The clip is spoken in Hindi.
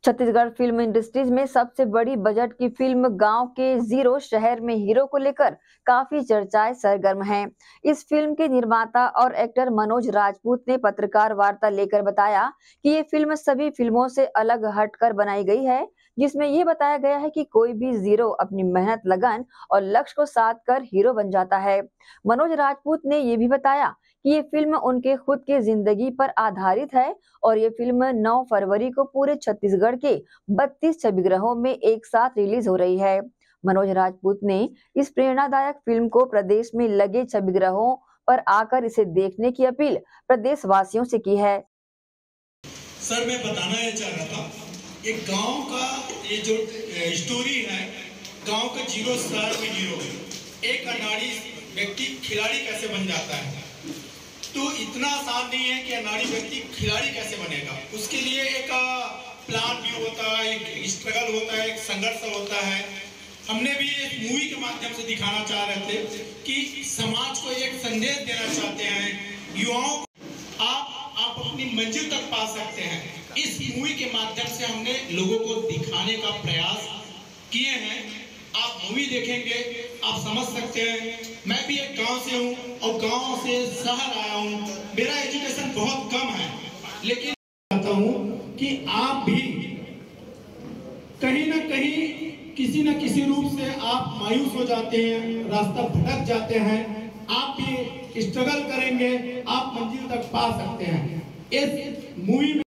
छत्तीसगढ़ फिल्म इंडस्ट्रीज में सबसे बड़ी बजट की फिल्म गांव के जीरो शहर में हीरो को लेकर काफी चर्चाएं सरगर्म हैं। इस फिल्म के निर्माता और एक्टर मनोज राजपूत ने पत्रकार वार्ता लेकर बताया कि ये फिल्म सभी फिल्मों से अलग हटकर बनाई गई है, जिसमें ये बताया गया है कि कोई भी जीरो अपनी मेहनत, लगन और लक्ष्य को साध कर हीरो बन जाता है। मनोज राजपूत ने ये भी बताया कि ये फिल्म उनके खुद की जिंदगी पर आधारित है और ये फिल्म 9 फरवरी को पूरे छत्तीसगढ़ के 32 छविगृहों में एक साथ रिलीज हो रही है। मनोज राजपूत ने इस प्रेरणादायक फिल्म को प्रदेश में लगे छविगृहों पर आकर इसे देखने की अपील प्रदेश वासियों से की है। सर, मैं बताना ये चाह रहा था, एक गांव का ये जो स्टोरी है, गांव का जीरो शहर में हीरो है। एक अनाड़ी व्यक्ति खिलाड़ी कैसे बन जाता है, तो इतना आसान नहीं है कि अनाड़ी व्यक्ति खिलाड़ी कैसे बनेगा। उसके लिए एक प्लान भी होता है, एक स्ट्रगल होता है, एक संघर्ष होता है। हमने भी एक मूवी के माध्यम से दिखाना चाह रहे थे कि समाज को एक संदेश देना चाहते हैं, युवाओं आप अपनी मंजिल तक पा सकते हैं। इस मूवी के माध्यम से हमने लोगों को दिखाने का प्रयास किए हैं। आप मूवी देखेंगे, आप समझ सकते हैं। मैं भी एक गांव से हूं और गांव से शहर आया हूं। मेरा एजुकेशन बहुत कम है, लेकिन चाहता हूं कि आप भी कहीं ना कहीं किसी न किसी रूप से आप मायूस हो जाते हैं, रास्ता भटक जाते हैं। आप भी स्ट्रगल करेंगे, आप मंजिल तक पा सकते हैं। इस मूवी में